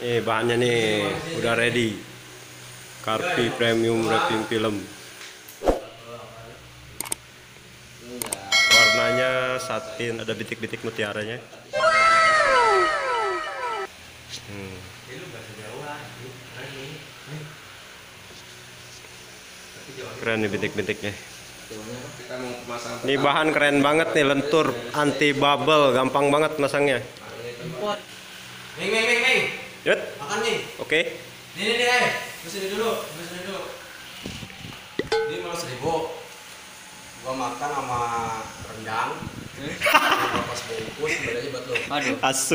Nih bahannya nih udah ready. Karpi Premium Wrapping Film. Warnanya satin, ada bitik-bitik mutiaranya. Keren nih bitik-bitiknya. Ini bahan keren banget nih, lentur, anti bubble, gampang banget masangnya. Ming. Yut. Makan nih. Oke. Nih. Kesini dulu. Ini malah 1.000. Gua makan sama rendang. Pas bungkus bedanya buat lo. Aduh. Asu.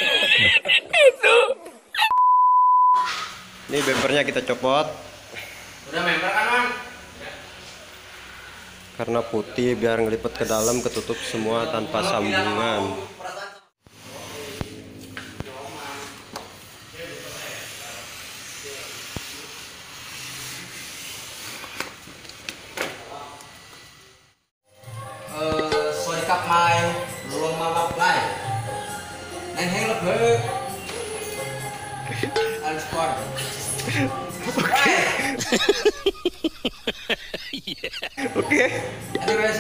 Ini bempernya kita copot. Udah member kan, Man? Karena putih biar ngelipet ke dalam, ketutup semua tanpa sambungan. Sorry kap mai, luang mama play. Neng lebih. Alsport. Oke. Anyways,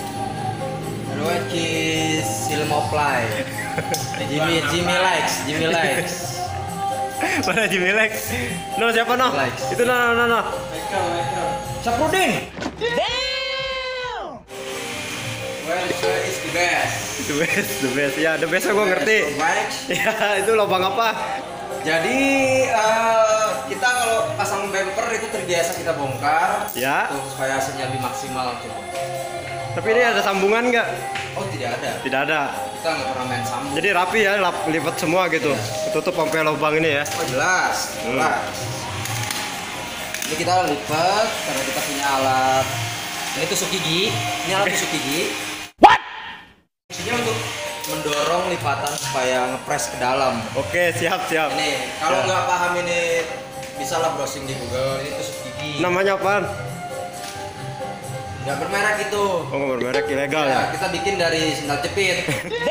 Silmo play. Jimmy likes. Mana Jimmy Lex? No, siapa no? Lex. Itu no. Saprudin. Damn. Well, is the best. The best. Ya, the best gue ngerti. Ya, itu lubang apa? Jadi kita kalau pasang bumper itu terbiasa kita bongkar, Ya. tuh, supaya hasilnya lebih maksimal tuh. Tapi ini ada sambungan nggak? Oh tidak ada. Tidak ada. Kita nggak pernah main sambung. Jadi rapi ya, lipat semua gitu. Ketutup sampai lubang ini ya. Oh jelas. Ini kita lipat karena kita punya alat. Ini tusuk gigi. Ini alat tusuk gigi. What? Fungsinya untuk mendorong lipatan supaya ngepres ke dalam. Oke, siap. Ini kalau nggak paham ini bisa lah browsing di Google. Ini tusuk gigi. Namanya apaan? Nggak bermerek itu. Oh, nggak bermerek, ilegal ya? Kita bikin dari sendal jepit.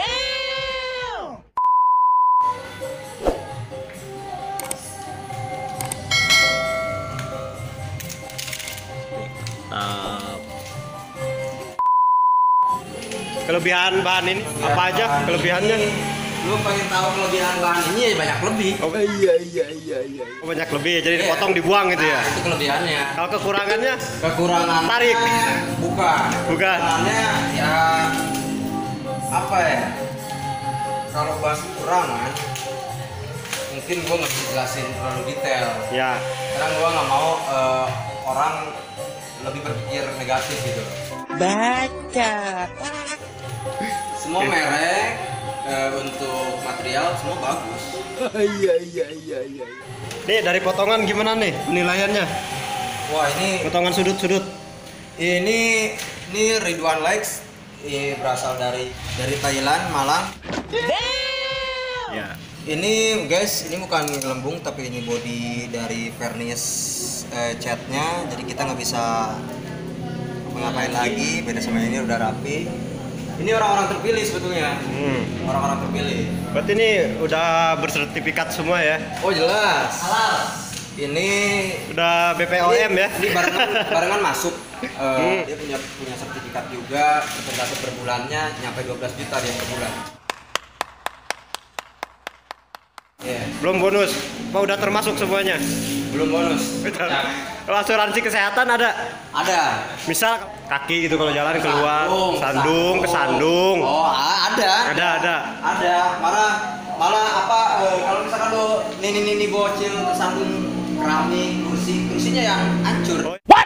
Kelebihan bahan ini apa aja kelebihannya? Lu pengen tahu kelebihan bahan ini ya banyak lebih. Oh, iya. Oh, banyak lebih, jadi dipotong dibuang gitu ya? Nah, itu kelebihannya. Kalau kekurangannya? Kekurangan Tarik. Bukan. Bukan. Kekurangannya ya apa ya? Kalau bahas kekurangan mungkin gua nggak bisa jelasin terlalu detail. Ya. Karena gua nggak mau orang lebih berpikir negatif gitu. Baca. Semua merek untuk material semua bagus. Iya. Nih dari potongan gimana nih penilaiannya? Wah ini Potongan sudut-sudut. ini Ridwan Likes, ini berasal dari Thailand, Malang. Ya. Ini guys, ini bukan gelembung tapi ini body dari vernis catnya, jadi kita nggak bisa ngapain lagi. Beda sama ini udah rapi. Ini orang-orang terpilih sebetulnya. Orang-orang terpilih. Berarti ini udah bersertifikat semua ya? Oh jelas. Halal. Ini Udah BPOM ya? Ini barengan masuk. Dia punya sertifikat juga. Persentase per bulannya nyampe 12 juta dia per bulan. Yeah. Belum bonus? Apa udah termasuk semuanya? Belum bonus. Kalau asuransi kesehatan ada? Ada. Misal kaki gitu kalau jalan keluar, Sandung. kesandung. Oh, ada. Ada. Malah apa kalau misalkan lo nih bocil tersandung keramik, kursinya yang hancur. Oh. What?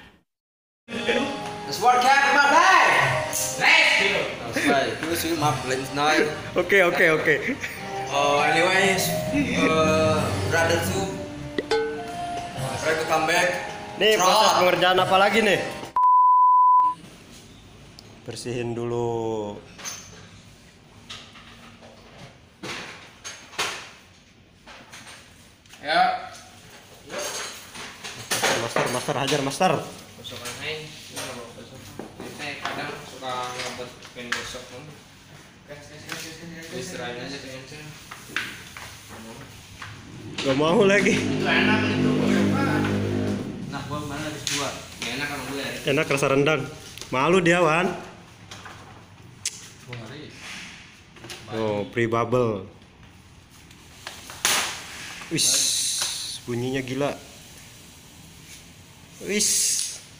Let's work out my bag. Let's go. Terus map lens night. Oke. Anyways, brother to try to come back. Nih proses pengerjaan apa lagi nih? Bersihin dulu. Ya. Master hajar master. Gosokan hai, ini nggak gosok. Saya kadang suka ngebuat pengen gosok kamu. Istirahat aja pengen. Gak mau lagi. Enak itu. Nah, gua mana habis dua. Gak enak sama gue. Enak rasa rendang. Malu dia, Wan. Gua ngeri. Oh, pre-bubble. Wis, bunyinya gila. Wis.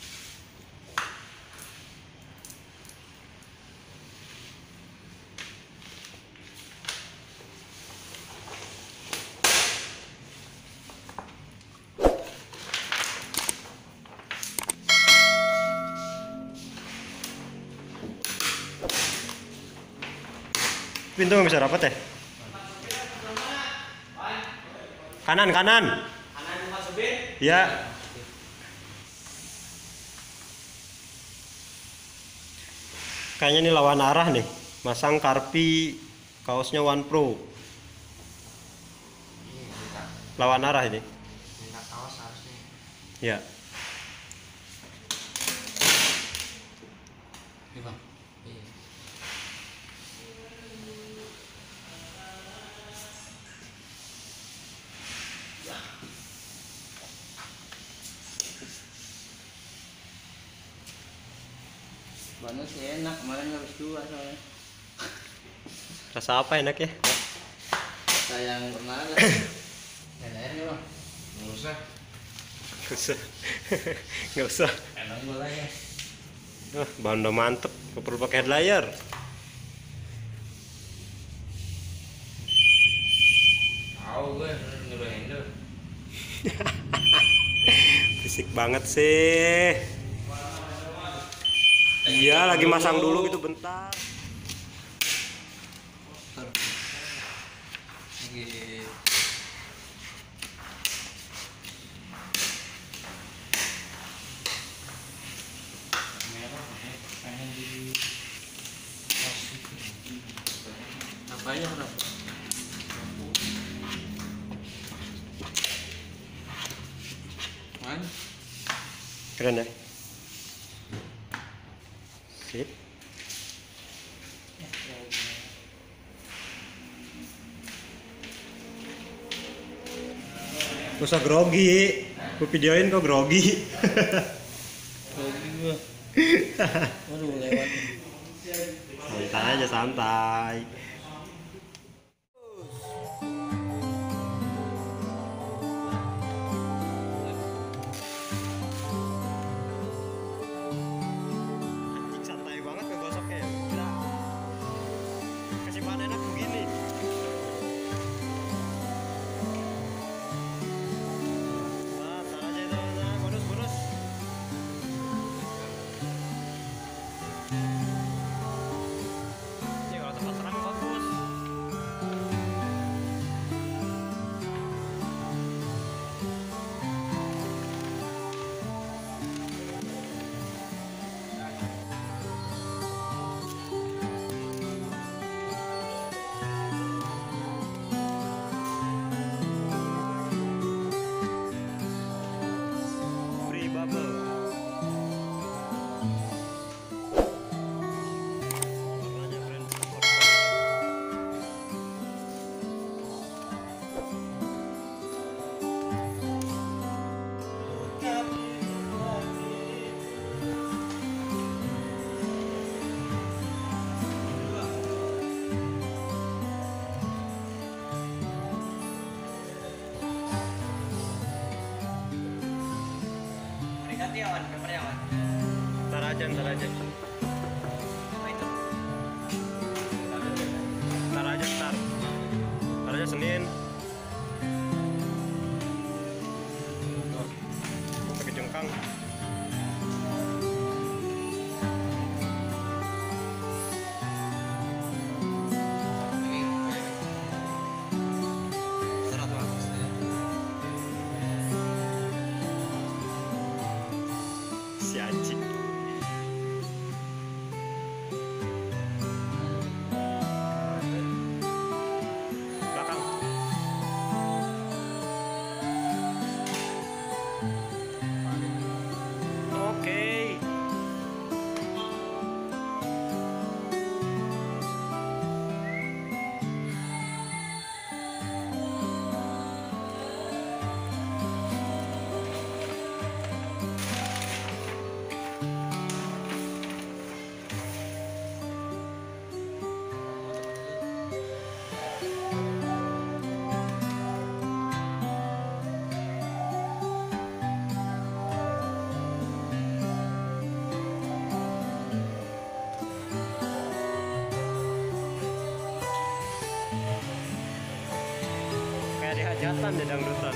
Pintu nggak bisa rapat ya? Kanan, kanan. Ya. Kayaknya ini lawan arah nih. Masang Karpi, kaosnya One Pro. Lawan arah ini. Minta kaos harusnya. Ya. Ini bang. Iya. Banget sih enak, kemarin habis dua soalnya. Rasa apa enak ya? Sayang pernah ada. Ada airnya bang. Nggak usah. Nggak usah. Nggak usah. Enak bola ya. Bahan udah mantep. Nggak perlu pakai head layer. Tahu gue nyuruh handle. Fisik banget sih. Iya, lagi masang dulu gitu bentar. Lagi Apa ya bro? Man? Keren ya? Sip. Gak usah grogi. Gue videoin kok grogi. Waduh lewat. Santai aja, santai. Anjing santai banget ngegosoknya ya. Gila. Kasih bahan enak begini. Nah, tar aja itu, nah, bonus, bonus. Ini kalau tempat serang bagus. Free bubble. Warnanya keren. ganti ya Wan, papernya Wan. Ntar aja, ntar aja. Apa itu? Ntar aja, ntar. Ntar aja Senin. Tuh, pakai jengkang. Serat Wan. Si anjing. Belakang. Oke. hajatan deh dangdutan.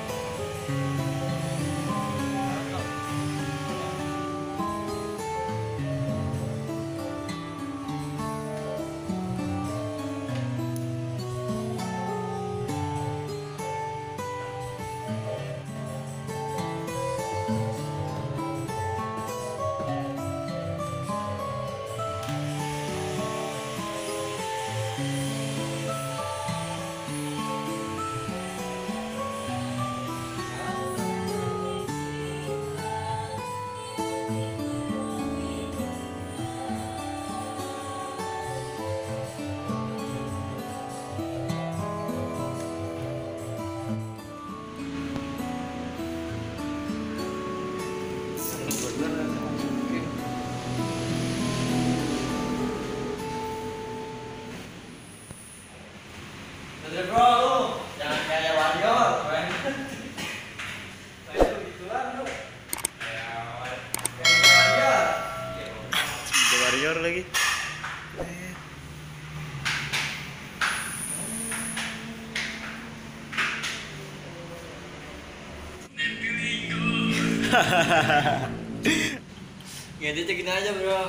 Bener bro lu, jangan kayak warrior, keren. Kayak begituan lu. Kayak warrior. The Warrior lagi. Ganti cekin aja bro.